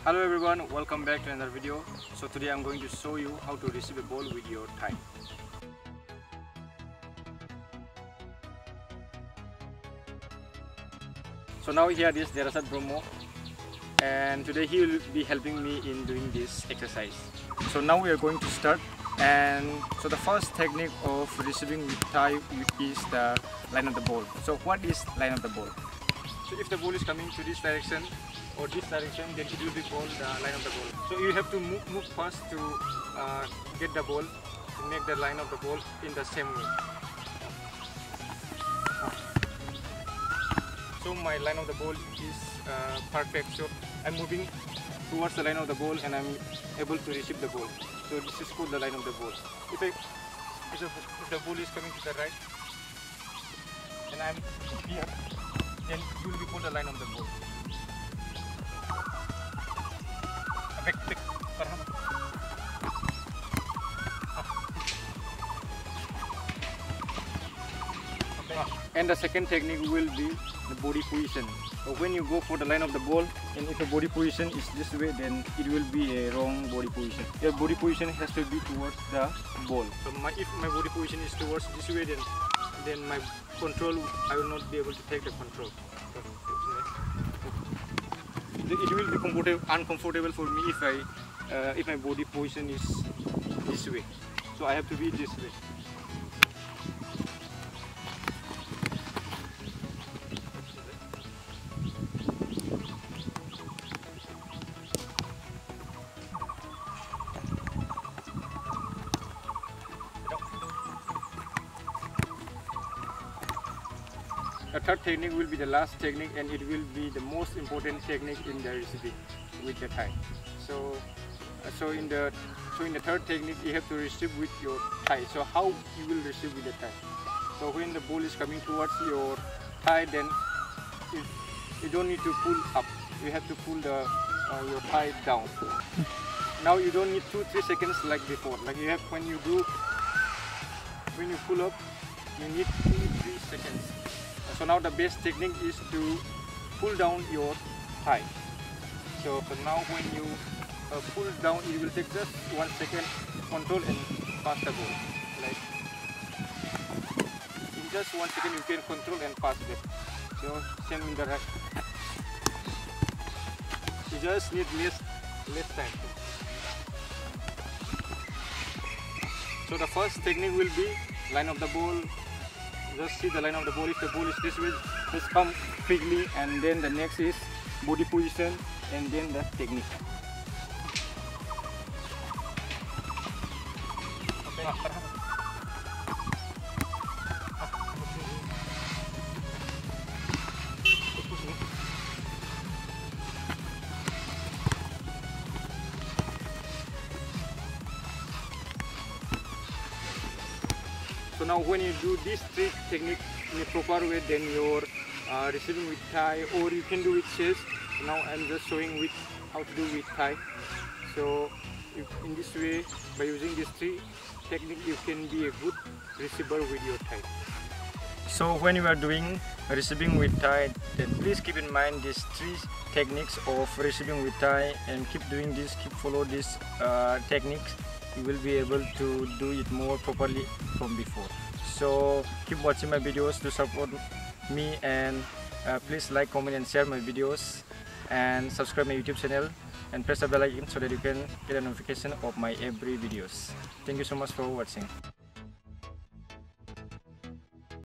Hello everyone, welcome back to another video. So today I'm going to show you how to receive a ball with your thigh. So now here is Derasat Bromo, and today he will be helping me in doing this exercise. So now we are going to start, and so the first technique of receiving with thigh is the line of the ball. So what is line of the ball? So if the ball is coming to this direction or this direction, then it will be called the line of the ball. So you have to move fast to get the ball, to make the line of the ball in the same way. So my line of the ball is perfect. So I'm moving towards the line of the ball and I'm able to receive the ball. So this is called the line of the ball. If the ball is coming to the right and I'm here, then it will be called the line of the ball. And the second technique will be the body position. So when you go for the line of the ball, and if the body position is this way, then it will be a wrong body position. Your body position has to be towards the ball. So if my body position is towards this way, then my control, I will not be able to take the control. It will be uncomfortable for me if my body position is this way. So I have to be this way. The third technique will be the last technique, and it will be the most important technique in the receiving with the thigh. So in the third technique, you have to receive with your thigh. So how you will receive with the thigh? So when the ball is coming towards your thigh, then you don't need to pull up. You have to pull your thigh down. Now you don't need 2-3 seconds like before. Like you have when you pull up, you need 2-3 seconds. So now the best technique is to pull down your thigh. So now when you pull down, it will take just 1 second, control and pass the ball. Like in just 1 second you can control and pass it. So same in the right. You just need less time. So the first technique will be line of the ball. Just see the line of the ball. If the ball is this way, just come quickly, and then the next is body position, and then the technique. So now when you do these three techniques in a proper way, then you're receiving with thigh, or you can do with chest. Now I'm just showing with how to do with thigh. So in this way, by using these three techniques, you can be a good receiver with your thigh. So when you are doing receiving with thigh, then please keep in mind these three techniques of receiving with thigh, and keep doing this, keep follow these techniques. You will be able to do it more properly from before. So keep watching my videos to support me, and please like, comment and share my videos, and subscribe my YouTube channel and press the bell icon so that you can get a notification of my every videos. Thank you so much for watching.